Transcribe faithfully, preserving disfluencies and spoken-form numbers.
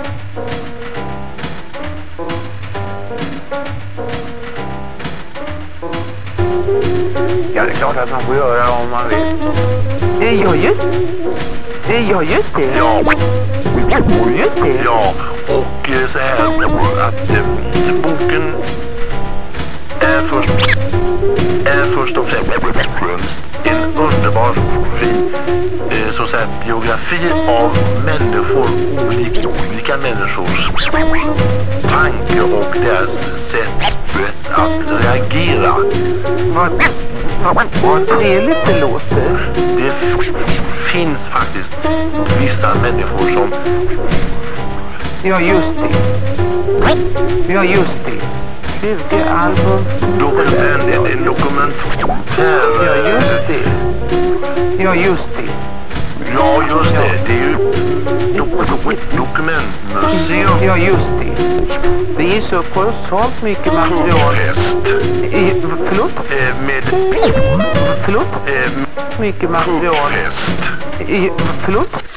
Ja, det är klart att man får göra om man vill. Ja, just det. Ja, just det. Ja. Just det. Ja, och eh, så här att eh, boken är först, är först och främst en underbar fin eh, så att säga, biografi av människor, olika, olika människors tanke och deras sätt att reagera. Vad, vad, vad trevligt det låter. Det finns faktiskt vissa människor som... Ja, just det. Ja, just det. tjugo album. Dokument, en, en dokumentär. Ja, just det. Ja, just det. Ja, just det. Det är ju dok dok dokumentmuseum. Ja, just det. Det är så kolossalt mycket material. I, förlåt? Eh, med... Förlåt? Eh, Mycket material. Kuppfest. I, förlåt?